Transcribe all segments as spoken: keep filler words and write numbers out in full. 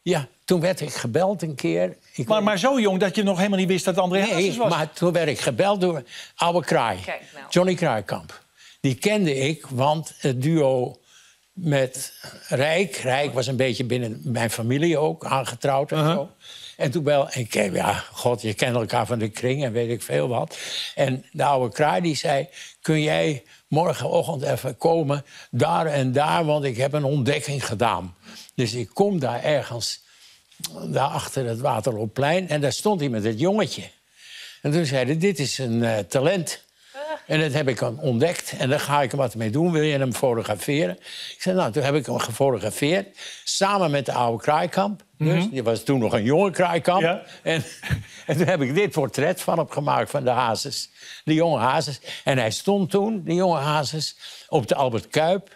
Ja, toen werd ik gebeld een keer. Ik Maar, maar zo jong dat je nog helemaal niet wist dat André Hazes nee, was? maar toen werd ik gebeld door oude Kraai. Kijk, nou. Johnny Kraaikamp. Die kende ik, want het duo met Rijk... Rijk was een beetje binnen mijn familie ook, aangetrouwd en Uh-huh. zo. En toen bel ik, ja, god, je kent elkaar van de kring en weet ik veel wat. En de oude Kraai die zei, kun jij morgenochtend even komen daar en daar... want ik heb een ontdekking gedaan. Dus ik kom daar ergens, daar achter het Waterloopplein... en daar stond hij met het jongetje. En toen zei hij, dit is een uh, talent... En dat heb ik dan ontdekt. En daar ga ik er wat mee doen. Wil je hem fotograferen? Ik zei, nou, toen heb ik hem gefotografeerd. Samen met de oude Kraaikamp. Dus, Mm-hmm. die was toen nog een jonge Kraaikamp. Ja. En, en toen heb ik dit portret van hem gemaakt, van de Hazes. De jonge Hazes. En hij stond toen, de jonge Hazes, op de Albert Kuip.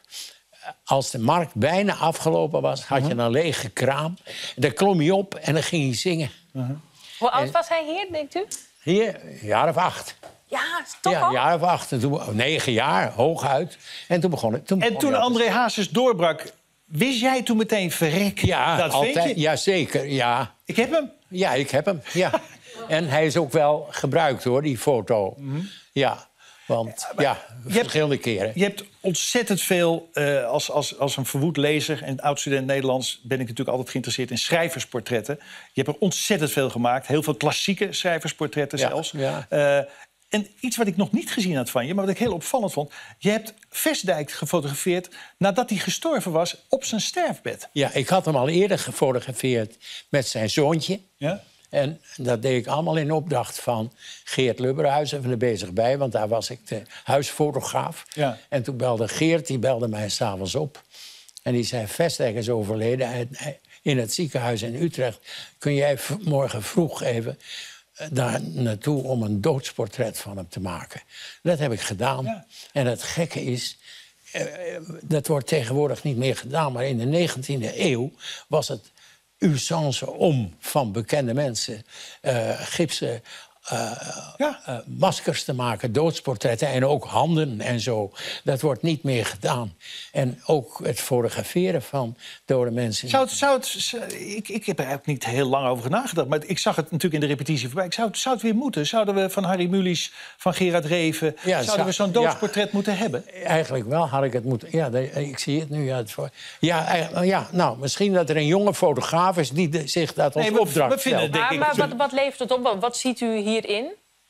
Als de markt bijna afgelopen was, had je een lege kraam. Daar klom hij op en dan ging hij zingen. Hoe oud was hij hier, denkt u? Hier, een jaar of acht. Ja, toch Ja, al? een jaar of acht. En toen, negen jaar, hooguit. En toen begon het. Toen En begon toen hij al te André Hazes doorbrak, wist jij toen meteen verrek? Ja, dat altijd. ventje? Ja, zeker. Ja. Ik heb hem. ja, ik heb hem. Ja. En hij is ook wel gebruikt, hoor, die foto. Ja, want ja, verschillende keren. Je hebt ontzettend veel, uh, als, als, als een verwoed lezer en oud-student Nederlands... ben ik natuurlijk altijd geïnteresseerd in schrijversportretten. Je hebt er ontzettend veel gemaakt. Heel veel klassieke schrijversportretten Ja, zelfs. ja. Uh, en iets wat ik nog niet gezien had van je, maar wat ik heel opvallend vond... je hebt Vestdijk gefotografeerd nadat hij gestorven was op zijn sterfbed. Ja, ik had hem al eerder gefotografeerd met zijn zoontje. Ja? En dat deed ik allemaal in opdracht van Geert Lubberhuizen van er bezig bij... want daar was ik de huisfotograaf. Ja. En toen belde Geert, die belde mij s'avonds op. En die zei, Vestdijk is overleden hij- hij- in het ziekenhuis in Utrecht. Kun jij v- morgen vroeg even eh, daar naartoe om een doodsportret van hem te maken? Dat heb ik gedaan. Ja. En het gekke is... eh, dat wordt tegenwoordig niet meer gedaan... maar in de negentiende eeuw was het usance om van bekende mensen uh, gipsen uh, Ja. uh, maskers te maken, doodsportretten en ook handen en zo. Dat wordt niet meer gedaan. En ook het fotograferen van dode mensen. Zou het, zou het, zou- ik, ik heb er eigenlijk niet heel lang over nagedacht... maar ik zag het natuurlijk in de repetitie voorbij. Ik zou, het- zou het weer moeten? Zouden we van Harry Mulisch, van Gerard Reven... Ja, zouden zou- we zo'n doodsportret moeten hebben? Eigenlijk wel had ik het moeten... Ja, dat- ik zie het nu. Ja, het voor... ja, eigenlijk- ja, nou, misschien dat er een jonge fotograaf is... die de- zich dat als Nee, we- opdracht we vinden stelt. denk Maar, ik- maar wat, wat levert het op? Wat, wat ziet u hierin?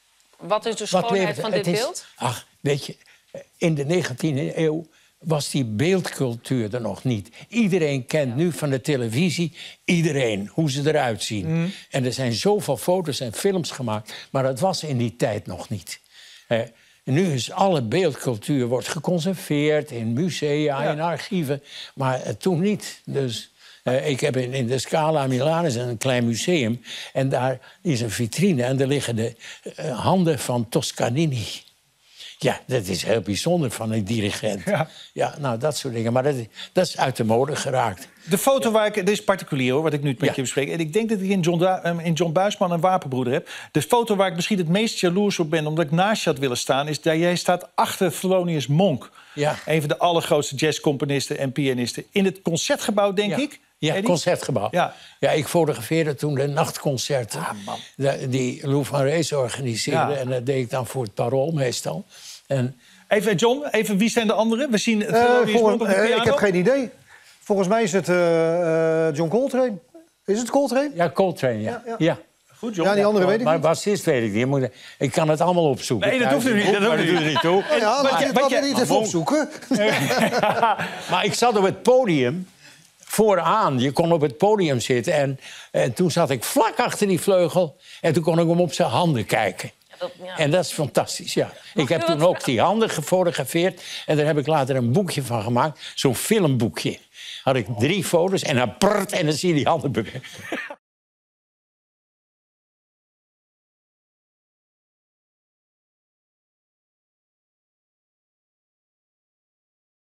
Wat is de Wat schoonheid levert- van het dit is- beeld? Ach, weet je, in de negentiende eeuw was die beeldcultuur er nog niet. Iedereen kent nu van de televisie iedereen, hoe ze eruit zien. En er zijn zoveel foto's en films gemaakt, maar dat was in die tijd nog niet. Eh, nu is alle beeldcultuur wordt geconserveerd in musea, Ja. in archieven, maar eh, toen niet. Dus... Eh, ik heb in, in de Scala Milaan is een klein museum. En daar is een vitrine en daar liggen de eh, handen van Toscanini. Ja, dat is heel bijzonder van een dirigent. Ja. Ja, nou, dat soort dingen. Maar dat, dat is uit de mode geraakt. De foto waar ik... Dit is particulier, hoor, wat ik nu met Ja. je bespreek. En ik denk dat ik in John, Da- eh, in John Buisman een wapenbroeder heb. De foto waar ik misschien het meest jaloers op ben... omdat ik naast je had willen staan... is dat jij staat achter Thelonious Monk. Ja. Een van de allergrootste jazzcomponisten en pianisten. In het Concertgebouw, denk Ja. ik. Ja, Eddie? Concertgebouw. Ja. Ja, ik fotografeerde toen de nachtconcerten. Ah, man. de- die Lou van Rees organiseerde. Ja. En dat deed ik dan voor het Parool meestal. En Even, John, even, wie zijn de anderen? We zien Eh, Thelonious volgens- Monk op de eh, piano. ik heb geen idee. Volgens mij is het eh, eh, John Coltrane. Is het Coltrane? ja, Coltrane, ja. Ja, ja. ja. Goed, John. Ja, die andere weet ik Maar niet. bassist weet ik niet. Je moet- Ik kan het allemaal opzoeken. Nee, dat hoeft u niet, dat Maar hoeft u doet er niet toe. Oh ja, wat laat je- je wat het je- niet even opzoeken. Maar ik zat op het podium vooraan. Je kon op het podium zitten. En, en toen zat ik vlak achter die vleugel. En toen kon ik hem op zijn handen kijken. Ja, dat, ja. En dat is fantastisch, ja. ik heb u toen wat ook die handen gefotografeerd. En daar heb ik later een boekje van gemaakt. Zo'n filmboekje. Had ik drie foto's en dan prrt, en dan zie je die handen bewegen.